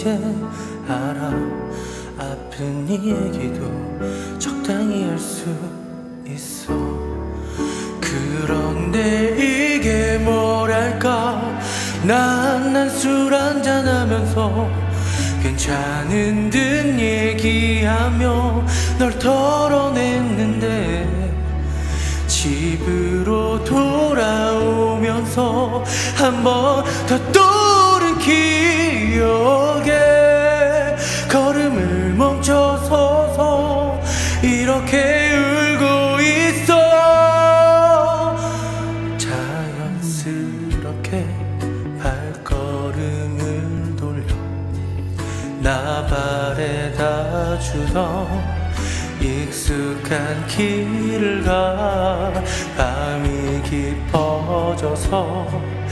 이제 알아. 아픈 이 얘기도 적당히 할 수 있어. 그런데 이게 뭐랄까, 난 술 한잔하면서 괜찮은 듯 얘기하며 널 털어냈는데, 집으로 돌아오면서 한 번 더 떠오른 기억에 걸음을 멈춰서서 이렇게 울고 있어. 자연스럽게 발걸음을 돌려 나발에다 주던 익숙한 길을 가. 밤이 깊어져서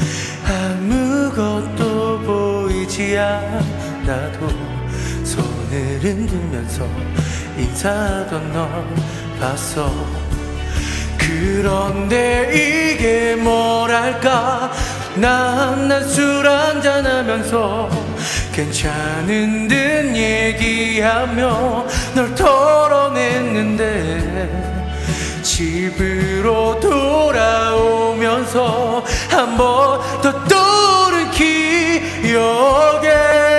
아무것도 보이지 않아도 손을 흔들면서 인사하던 널 봤어. 그런데 이게 뭐랄까, 난 술 한잔하면서 괜찮은 듯 얘기하며 널 털어냈는데, 집으로 돌아오면서 한 번 더 떠오른 기억에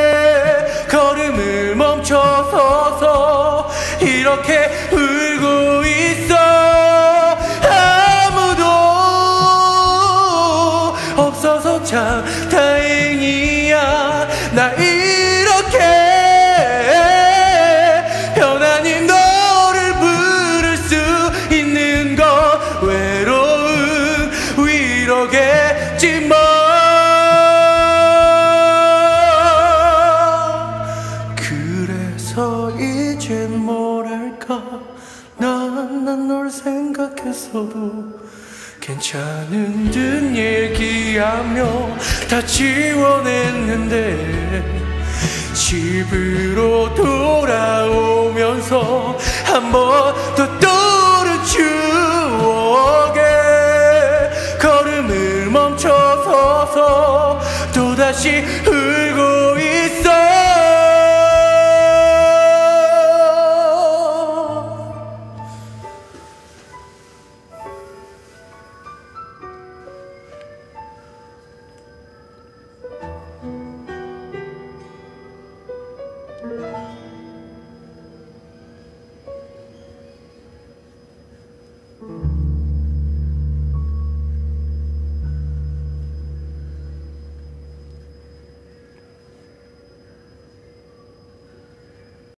걸음을 멈춰서서 이렇게 울고 있어. 아무도 없어서 참 다행이야. 나 이렇게 편안히 너를 부를 수 있는 건 외로운 위로겠지만, 그래서 이제 뭐랄까, 난 널 생각했어도 괜찮은 듯 얘기하며 다 지워냈는데, 집으로 돌아오면서 한 번 더 떠오른 추억에 걸음을 멈춰서서 또다시